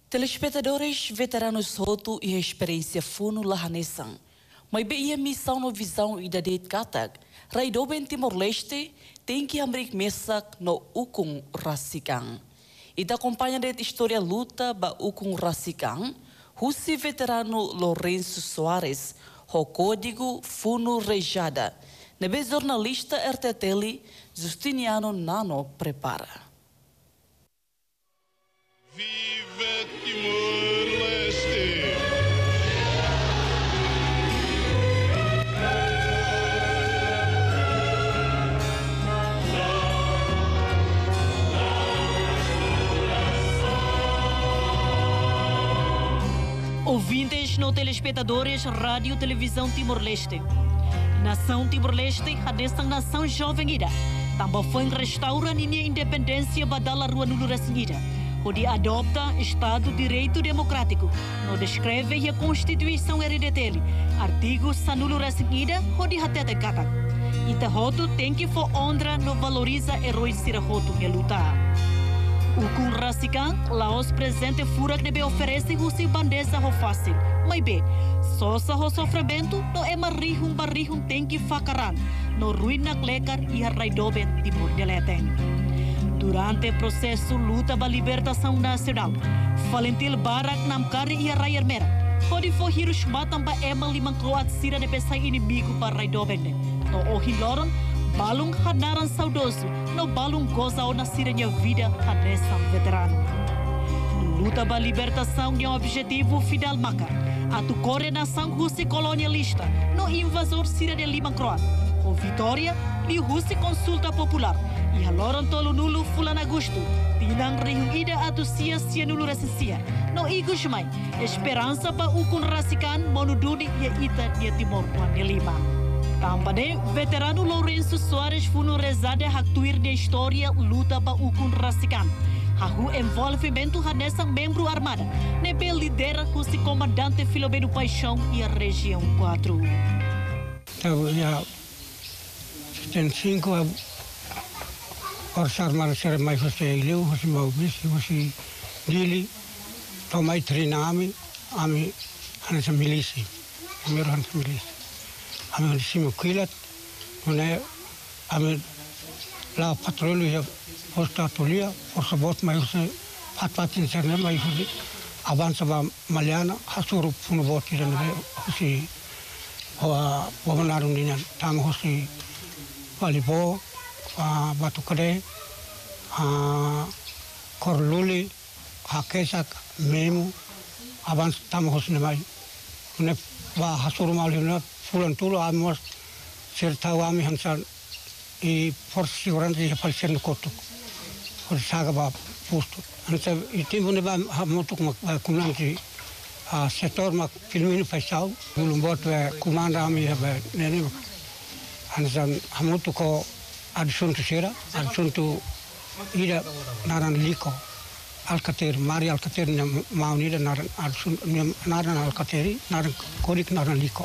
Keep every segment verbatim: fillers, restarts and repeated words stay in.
Telespectadores veteranos roto e experiência funo lahanesan. Mas bem a missão no visão e da det katak, Raidoben Timor-Leste tem que abrir mesa no Ukung Rasikang. E da acompanha da história luta ba Ukung Rasikang, Russi veterano Lourenço Soares, o código funo rejada. Nebe jornalista R T T L, Justiniano Nano prepara. Viva Timor-Leste! Ouvintes no telespectadores Rádio Televisão Timor-Leste. Nação Timor-Leste, a nação jovem ida. Também foi restaura minha independência badala rua nulurasinida. Onde adopta Estado de Direito Democrático. No descreve a Constituição R D T L. Artigo sanulurasinida, onde hatete kata. Ita hoto tem que for ondra no valoriza heróis sira hoto que lutar. O Kun Rasikang, Laos presente fura que oferece o bandeza ho fácil. Mas bem, só sa ho sofrimento no é marrihum barrihum tem que facaran. No ruína clecar e a raidoben Timor de Leste. Durante o processo luta pela libertação nacional, Valentil Barak Namkari e a Raier Mera, pode for Hiroshima também é uma limang croat sira de pesai inimigo para raidoben. No ohiloron, balung hanaran saudoso, no balung goza o nasira minha vida hadessa veterano. Luta pela libertação é um objetivo Fidel Makar, a tu coordenação russa colonialista, no invasor sira de limang croat. O Vitória, li Russi consulta popular, e a loron tolo nulu fulan agosto, tinang rihung ida atu sia sia nulu resensia, no igus mai, esperança pa ukun rasikan monuduni ia ita dia Timor Puan lima. Também, veterano Lourenço Soares funo rezade haktuir de história luta pa ukun rasikan. Hahu envolvimento nessa membro armada, nebe lidera Russi comandante Filomeno Paixão e a região quatro. Tem cinco a Forças Armadas serem mais você ileu, você maubis, você dili, tomai treiname, ami hansa milisi, primeiro hansa milisi, ami hansa quilat, não é, ami lá patrulha posta atulia, força bot mais você pat pat interna mais você avança ba maliana, hasuru puno bot ira nebe você o governaram ninha, tamo você Valibo, uh, Batu Kere, uh, Korluli, Hakesak, Memu, Abans Tamahos Nemai. Une va Hasurumali, Fulan Tulo, Amos, Sertawami Hansan, e Força Segurança e Falseno Kotuk, for Sagaba Pusto. Então, e tempo neba Hamutuk Kumlanti, a setor mak filmino Faisal, Bulumbot, Kumanda Ami, Nenem. Anzan hamutu ko adsuntu sira adsuntu ida naran liko alkater mari alkater maunida naran adsuntu naran alkateri naran kodik naran liko.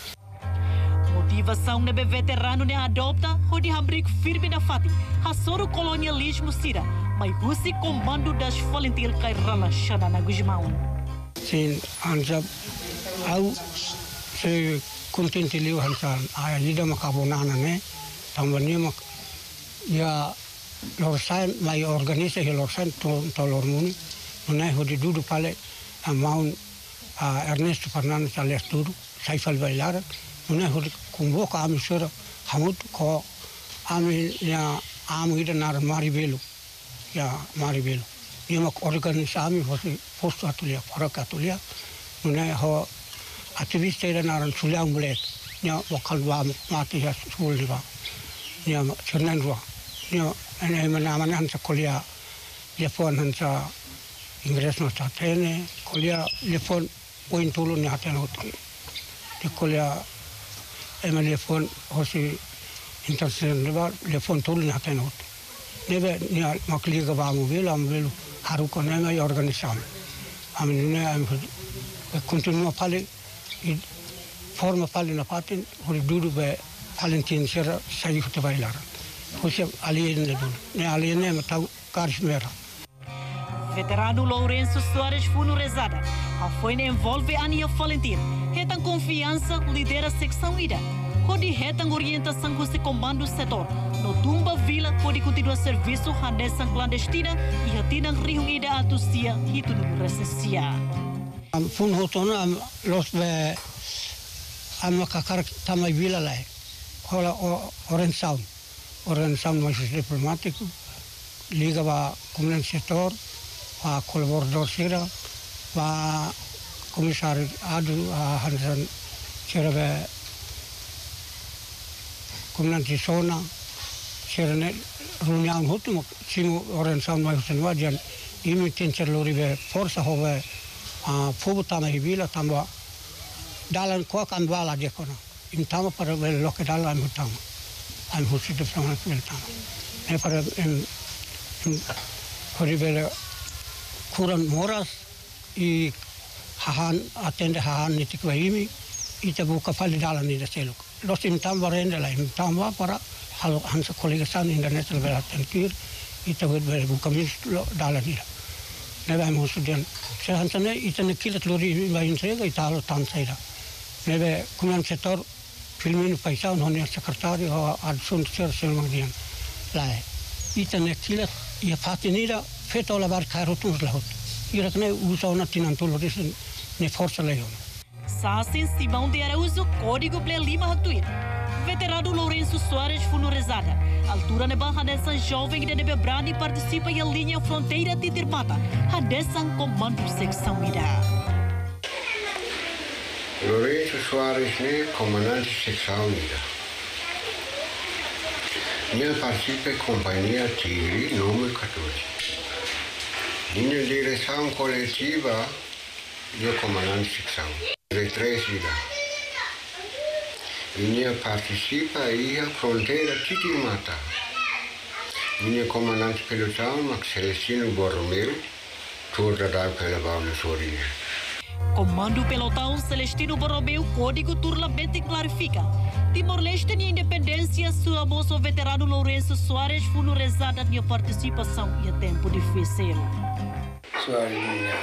Motivação nebe veterano ne adopta hodi hambric firme na fati hasoro colonialismo sira mai Russi comando das Valentil Kairala shana na Guzmão. Sin anzab au se contente liu hansan a lida makabonana ne tambani mak ya lorsan mai organiza he lorsan to to lormuni nai hodi dudu pale amaun a Ernesto Fernandes al estudo Saifal Bailar nai hodi convoca a misura hamut ko ami ya amu ida nar maribelo ya maribelo mak organiza ami hosi posto atulia para atulia nai ho ativista era naran suliang mulet nya wakal wa mati ya sul diba nya cernan ruwa nya ene mana mana hansa kolia telefon hansa ingres no tatene kolia telefon poin tulu nya haten hot di kolia ema telefon hosi internet diba telefon tulu nya haten hot nebe nya makli ga ba mu vela mu velu haru ko ne mai organisam amin ne am continua pale forma pale na patin hori dudu be Valentin sera sai hute bailar. Hoje ali ne dudu ne ali ne matau karismera. Veterano Lourenço Soares Funo Rezada, a foi envolve Ania Valentim, retan confiança lidera secção ida. Kodi retan orientação com se comando setor. No Tumba Vila pode continuar serviço handesan clandestina e hatinang rihung ida atusia hitu no resesia. Fun hotona los be am kakar tamai vila lai. Hola oren sound. Oren sound mais diplomático. Liga va com o setor, va colaborador sira, va comissário Adu a Hansan Serve Comandante Sona, Serene Runian Hutum, Simo Oren Sound mais Wadian, imi tencer lorive força hove a fogo tama hibila tamba dalan ko kan wala de kono in tama para vel loke dalan hutama am husi de frama vel tama e para em horrible kuran moras e hahan atende hahan nitik waimi ita buka fali dalan ni de seluk los in tama rende la in tama para halo hansa kolega san internet vel atentir ita vel buka min dalan ni nebe am husudian se hansane itane kilat lori va entrega italo tansaira nebe kuman setor filmin paisa unhone secretario ad sunt ser selmadian lai itane kilat ia fatinira feto la bar karotus lahot irakne usona tinantoloris ne força leon Sasin Simão de Araújo código ble lima hatuir Veterano Lourenço Soares Funo Rezada. Altura ne barra dessa jovem de nebe brani participa em linha fronteira de Tirmata. A dessa comando secção ida. Lourenço Soares ne comandante secção ida. Minha participa companhia Tigre número quatorze. Minha direção coletiva de comandante secção. três ida. Minha participa aí a fronteira Titimata. Minha comandante pelotão, Max Celestino Borromeo, toda da pelabau na Sorinha. Comando pelotão Celestino Borromeo, código turla bete clarifica. Timor-Leste tinha independência, sua moça veterano Lourenço Soares Funo Rezada tinha participação e a tempo difícil. Soares minha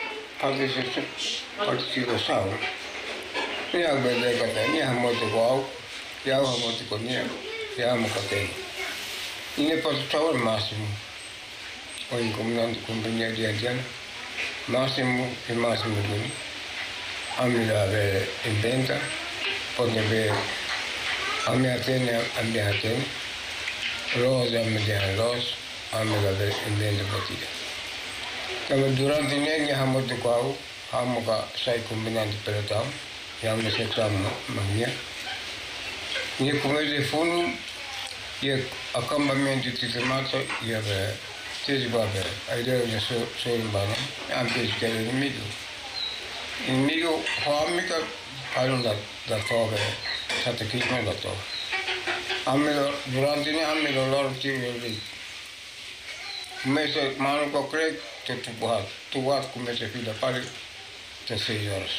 participação. Nia bede kata nia moto kau, ya moto kau nia, ya mukate. Ini pasal máximo. O comandante companhia de Indiana, máximo e máximo bem. Amila ver inventa, pode ver. Amila tem, amila tem. Rosa amila rosa, amila ver inventa batida. Tapi durante ini nia moto kau, hamuka sai comandante pelotão. Yang na secção magnia. E com esse fundo, e acampamento de Tirmata, e a Tezbaber, a ideia de Soimbana, antes que ele inimigo. Inimigo, Hoamica, Alun da Tove, Satakismo da Tove. Amelo, durante ne amelo lor tiri. Mese mano ko krek, te tubuhat, tubuhat kumese fila pare, te seis horas.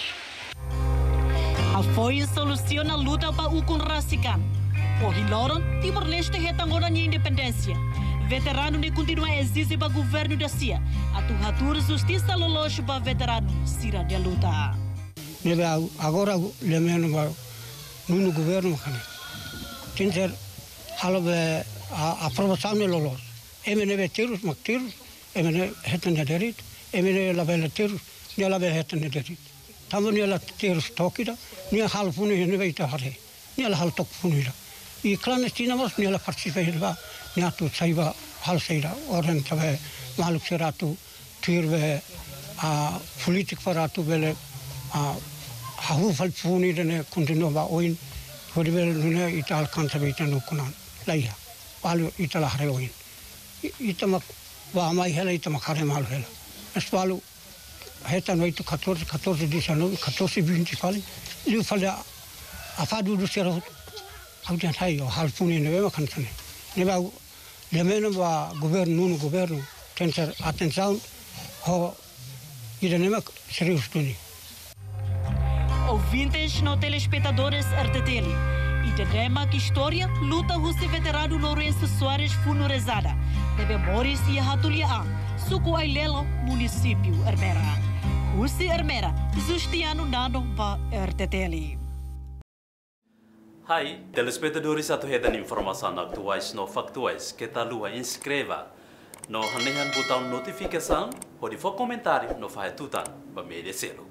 A foi soluciona a luta para o Kunrasikan. O Hiloron, Timor-Leste retangou a independência. Veterano ne continua a exigir para o governo da C I A. A turratura justiça lolocho para veterano, sira de luta. Agora, lembrando no governo, tem que ter a aprovação de lolos. Emene tiros, mak tiros, emene hetan derit, emene labela tiros, ne labela hetan derit. Tamu ni ala terus tokida, ni hal punu ni veita hare, ni ala hal tok punira. I clandestina mas ni ala participa ni atu saiba hal seira, orang tabe maluk seratu, tirve a politik paratu bele a hahu hal punira ne continua ba oin, kodi bele ne ital kansa beita no kunan, laia, palu itala hare oin. Itamak ba mai hela itamak hare malu hela. Espalu Heta no itu quatorze, quatorze, dezenove, quatorze, vinte fali. Liu fali a fadu do serra. Audian hai o halfuni ne vema kansane. Ne ba lemeno ba governo no governo tentar atenção ho iranema serius tuni. Ouvintes no telespectadores R T T L. E tema que história luta o veterano Lourenço Soares Funo Rezada. De memórias e a hatulia Suku Ailelo, município Ermera. Husi Ermera, Justiano Nano ba R T T L. Hai, telespectadores atuhedan informação atuais no factuais que tá lua inscreva no hanehan botão notificação ou de for comentário no fahetutan ba merecê-lo.